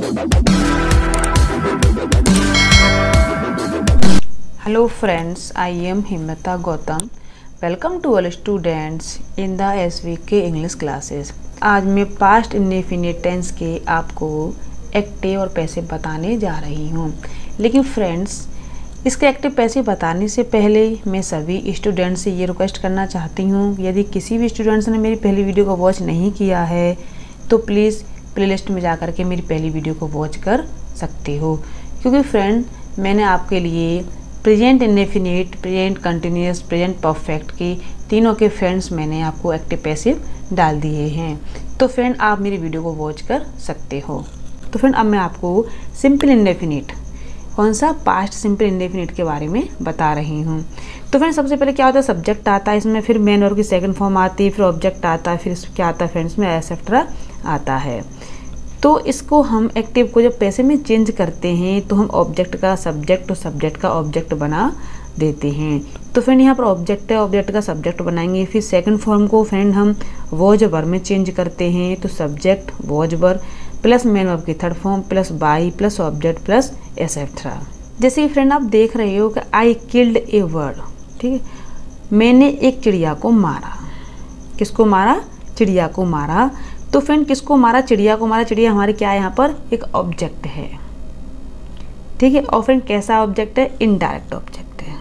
Hello friends, I am Himata Gautam. Welcome to all students in the SVK English classes. आज मैं past indefinite tense के आपको active और passive बताने जा रही हूँ। लेकिन फ्रेंड्स, इसके एक्टिव पैसिव बताने से पहले मैं सभी स्टूडेंट्स से ये रिक्वेस्ट करना चाहती हूँ, यदि किसी भी स्टूडेंट्स ने मेरी पहली वीडियो को वॉच नहीं किया है तो प्लीज़ प्लेलिस्ट में जा कर के मेरी पहली वीडियो को वॉच कर सकते हो। क्योंकि फ्रेंड, मैंने आपके लिए present indefinite, present continuous, present perfect के तीनों के फ्रेंड्स मैंने आपको एक्टिव पैसिव डाल दिए हैं। तो फ्रेंड, आप मेरी वीडियो को वॉच कर सकते हो। तो फ्रेंड, अब मैं आपको सिंपल इंडेफिनिट, कौन सा, पास्ट सिंपल इंडेफिनिट के बारे में बता रही हूँ। तो फ्रेंड, सबसे पहले क्या होता है, सब्जेक्ट आता है इसमें, फिर मेन वर्ब की सेकंड फॉर्म आती है, फिर ऑब्जेक्ट आता है, फिर क्या आता है फ्रेंड्स में एसेप्टरा आता है। तो इसको हम एक्टिव को जब पैसे में चेंज करते हैं तो हम ऑब्जेक्ट का सब्जेक्ट और सब्जेक्ट का ऑब्जेक्ट बना देते हैं। तो फ्रेंड, यहाँ पर ऑब्जेक्ट है, ऑब्जेक्ट का सब्जेक्ट बनाएंगे। फिर सेकंड फॉर्म को फ्रेंड हम वॉज वर्ब में चेंज करते हैं, तो subject was verb plus main verb की third form plus by plus object plus etcetera. जैसे कि फ्रेंड आप देख रहे हो कि आई किल्ड ए बर्ड, ठीक है, मैंने एक चिड़िया को मारा। किसको मारा? चिड़िया को मारा। तो फ्रेंड, किसको मारा? चिड़िया को मारा। चिड़िया हमारी क्या है? यहाँ पर एक ऑब्जेक्ट है, ठीक है। और फ्रेंड, कैसा ऑब्जेक्ट है? इनडायरेक्ट ऑब्जेक्ट है,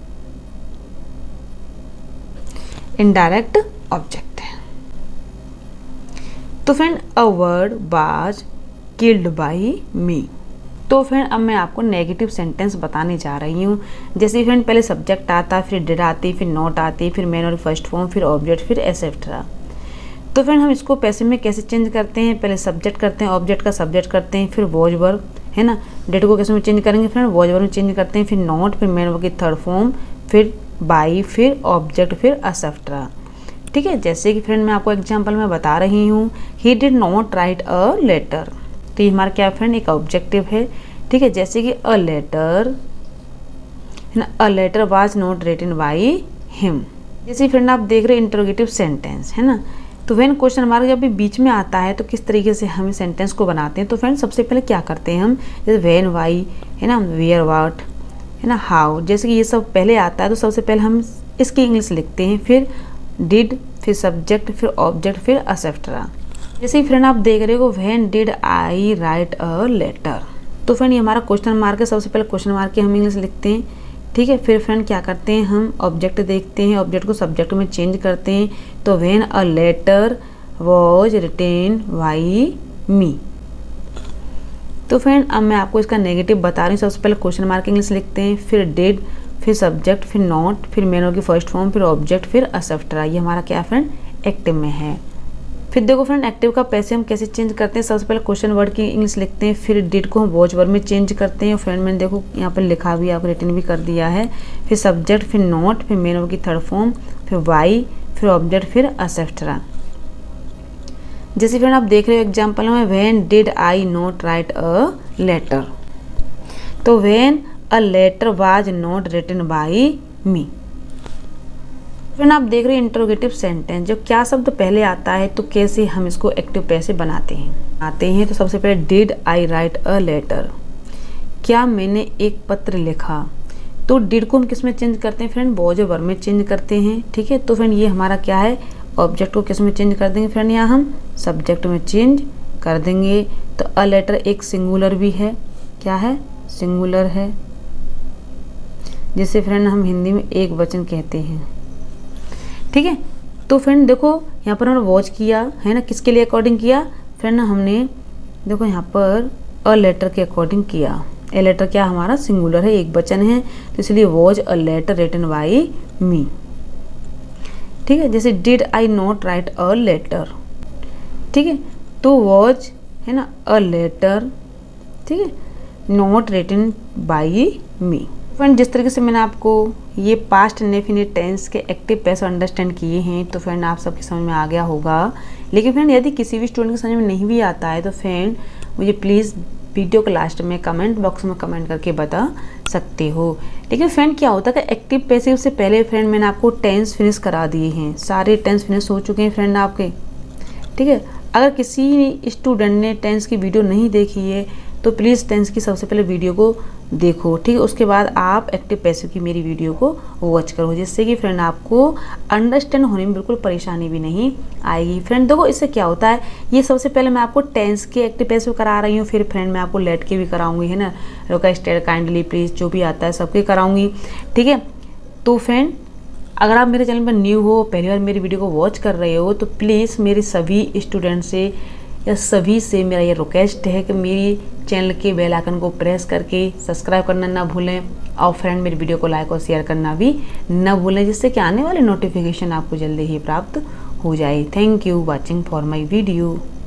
इनडायरेक्ट ऑब्जेक्ट है। तो friend, a bird was killed by me. तो फ्रेंड, अब मैं आपको नेगेटिव सेंटेंस बताने जा रही हूँ। जैसे फ्रेंड, पहले सब्जेक्ट आता, फिर डिड आती, फिर नॉट आती, फिर मेन और फर्स्ट फॉर्म, फिर ऑब्जेक्ट, फिर एसेप्टरा। तो फ्रेंड, हम इसको पैसिव में कैसे चेंज करते हैं? पहले सब्जेक्ट करते हैं, ऑब्जेक्ट का सब्जेक्ट करते हैं, फिर वॉज वर्ब, है ना। डेट को कैसे में चेंज करेंगे फ्रेंड? वॉज वर्ब में चेंज करते हैं, फिर नॉट, फिर मेन वर्ब की थर्ड फॉर्म, फिर बाई, फिर ऑब्जेक्ट, फिर एसेप्टरा, ठीक है। जैसे कि फ्रेंड, मैं आपको एग्जांपल में बता रही हूँ, he did not write a letter. तो ये हमारा क्या फ्रेंड? एक ऑब्जेक्टिव है, ठीक है। जैसे कि अ लेटर, है ना, a letter was not written by him. जैसे फ्रेंड आप देख रहे हैं इंटरोगेटिव सेंटेंस, है ना। तो व्हेन क्वेश्चन मार्क जब भी बीच में आता है तो किस तरीके से हम सेंटेंस को बनाते हैं? तो फ्रेंड, सबसे पहले क्या करते हैं हम, जैसे व्हेन, वाई, है ना, वेयर, व्हाट, है ना, हाउ, जैसे कि ये सब पहले आता है तो सबसे पहले हम इसकी इंग्लिश लिखते हैं, फिर डिड, फिर सब्जेक्ट, फिर ऑब्जेक्ट, फिर एसेप्टरा। जैसे ही फ्रेंड आप देख रहे हो, when did I write a letter. तो फ्रेंड, ये हमारा क्वेश्चन मार्क है, सबसे पहले क्वेश्चन मार्क की हम इंग्लिश लिखते हैं, ठीक है। फिर फ्रेंड क्या करते हैं, हम ऑब्जेक्ट देखते हैं, ऑब्जेक्ट को सब्जेक्ट में चेंज करते हैं। तो when a letter was written by me. तो फ्रेंड, अब मैं आपको इसका नेगेटिव बता रही हूँ। सबसे पहले क्वेश्चन मार्क इंग्लिश लिखते हैं, फिर डिड, फिर सब्जेक्ट, फिर नॉट, फिर मेन वर्ब की फर्स्ट फॉर्म, फिर ऑब्जेक्ट, फिर एसेप्टरा। ये हमारा क्या फ्रेंड? एक्टिव में है। फिर देखो फ्रेंड, एक्टिव का पैसे हम कैसे चेंज करते हैं? सबसे पहले क्वेश्चन वर्ड की इंग्लिश लिखते हैं, फिर डिड को हम वॉज वर्ड में चेंज करते हैं। फ्रेंड, मैंने देखो यहाँ पर लिखा भी, आपको रिटन भी कर दिया है। फिर सब्जेक्ट, फिर नॉट, फिर मेन वर्ब की थर्ड फॉर्म, फिर वाई, फिर ऑब्जेक्ट, फिर एसेप्टरा। जैसे फ्रेंड आप देख रहे हो एग्जाम्पल में, when did I not write a letter. तो when a letter was not written by me. Friend आप देख रहे हैं इंटरोगेटिव सेंटेंस, जो क्या शब्द पहले आता है तो कैसे हम इसको एक्टिव पैसे बनाते हैं। तो सबसे पहले did I write a letter, क्या मैंने एक पत्र लिखा। तो डिड को हम किस में चेंज करते हैं फ्रेंड? वॉज वर्ब में चेंज करते हैं, ठीक है। तो फ्रेंड, ये हमारा क्या है? ऑब्जेक्ट को किस में चेंज कर देंगे फ्रेंड? यहाँ हम सब्जेक्ट में चेंज कर देंगे। तो अ लेटर एक सिंगुलर भी है, क्या है? सिंगुलर है, जिसे फ्रेंड हम हिंदी में एक वचन कहते हैं, ठीक है। तो फ्रेंड देखो, यहाँ पर हमने वॉच किया है ना, किसके लिए अकॉर्डिंग किया फ्रेंड? हमने देखो यहाँ पर अ लेटर के अकॉर्डिंग किया। ए लेटर क्या हमारा? सिंगुलर है, एक वचन है, तो इसलिए was a letter written by me, ठीक है। जैसे did I not write a letter, ठीक है। तो वॉज, है ना, अ लेटर, ठीक है, not written by me. Friend, जिस तरीके से मैंने आपको ये पास्ट इंडेफिनिट टेंस के एक्टिव पैसे अंडरस्टैंड किए हैं तो फ्रेंड आप सबके समझ में आ गया होगा। लेकिन फ्रेंड, यदि किसी भी स्टूडेंट के समझ में नहीं भी आता है तो फ्रेंड मुझे प्लीज़ वीडियो के लास्ट में कमेंट बॉक्स में कमेंट करके बता सकते हो। लेकिन फ्रेंड क्या होता है कि एक्टिव पैसिव से पहले फ्रेंड मैंने आपको टेंस फिनिश करा दिए हैं, सारे टेंस फिनिश हो चुके हैं फ्रेंड आपके, ठीक है। अगर किसी स्टूडेंट ने टेंस की वीडियो नहीं देखी है तो प्लीज़ टेंस की सबसे पहले वीडियो को देखो, ठीक है। उसके बाद आप एक्टिव पैसिव की मेरी वीडियो को वॉच करो, जिससे कि फ्रेंड आपको अंडरस्टैंड होने में बिल्कुल परेशानी भी नहीं आएगी। फ्रेंड देखो इससे क्या होता है, ये सबसे पहले मैं आपको टेंस के एक्टिव पैसिव करा रही हूँ, फिर फ्रेंड मैं आपको लेट के भी कराऊंगी, है ना, रिक्वेस्ट काइंडली प्लीज़ जो भी आता है सबके कराऊंगी, ठीक है। तो फ्रेंड अगर आप मेरे चैनल पर न्यू हो, पहली बार मेरी वीडियो को वॉच कर रहे हो, तो प्लीज़ मेरे सभी स्टूडेंट से या सभी से मेरा ये रिक्वेस्ट है कि मेरी चैनल के बेल आइकन को प्रेस करके सब्सक्राइब करना ना भूलें, और फ्रेंड मेरी वीडियो को लाइक और शेयर करना भी ना भूलें, जिससे कि आने वाले नोटिफिकेशन आपको जल्दी ही प्राप्त हो जाए। Thank you watching for my video.